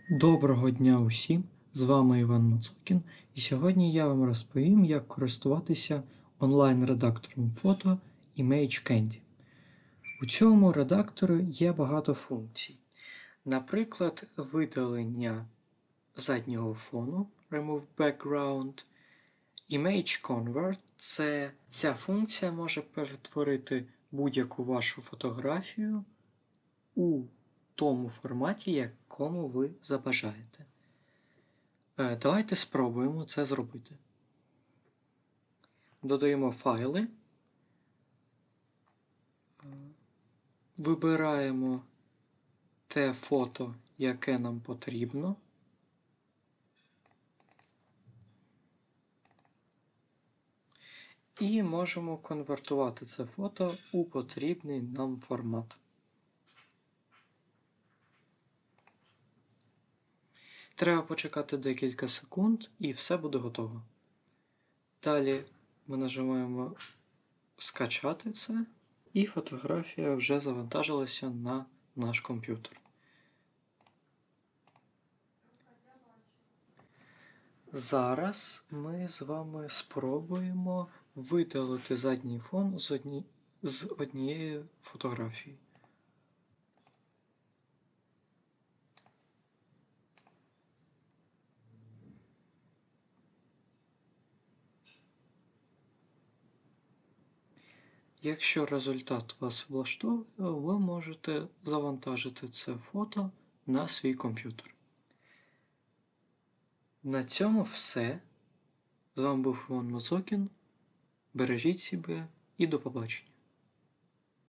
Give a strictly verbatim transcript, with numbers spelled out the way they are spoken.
Доброго дня усім! З вами Іван Мацокін, і сьогодні я вам розповім, як користуватися онлайн-редактором фото ImageCandy. У цьому редакторі є багато функцій. Наприклад, видалення заднього фону Remove Background. Image Convert – це ця функція може перетворити будь-яку вашу фотографію у тому форматі, якому ви забажаєте. Давайте спробуємо це зробити. Додаємо файли, вибираємо те фото, яке нам потрібно. І можемо конвертувати це фото у потрібний нам формат. Треба почекати декілька секунд і все буде готово. Далі ми нажимаємо «Скачати це» і фотографія вже завантажилася на наш комп'ютер. Зараз ми з вами спробуємо видалити задній фон з, одні... з однієї фотографії. Якщо результат вас влаштовує, ви можете завантажити це фото на свій комп'ютер. На цьому все. З вами був Іван Мацокін. Бережіть себе і до побачення.